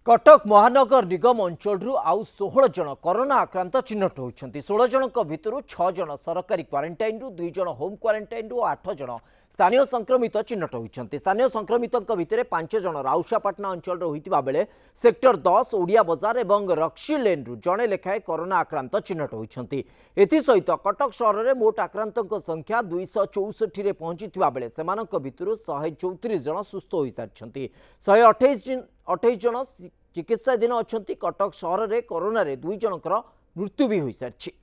कटक महानगर निगम अंचल आउ 16 जन कोरोना आक्रांत चिन्हट होती 16 जन भितर 6 जन सरकारी क्वारंटाइन 2 जन होम क्वारंटाइन 8 जन स्थानीय संक्रमित चिन्हट होती स्थानीय संक्रमित भितर 5 जन राउसापाटना अंचल होता बेले सेक्टर 10 ओडिया बजार और रक्सी लेन जड़े लेखाएं कोरोना आक्रांत चिन्हट होती एसहित कटक सहर में मोट आक्रांत संख्या 264 में पहुंची बेले से 134 जन सुस्थ हो सारी 128 जन चिकित्साधीन अच्छा कटक सहर में कोरोना 2 जनकर मृत्यु भी हो सारी।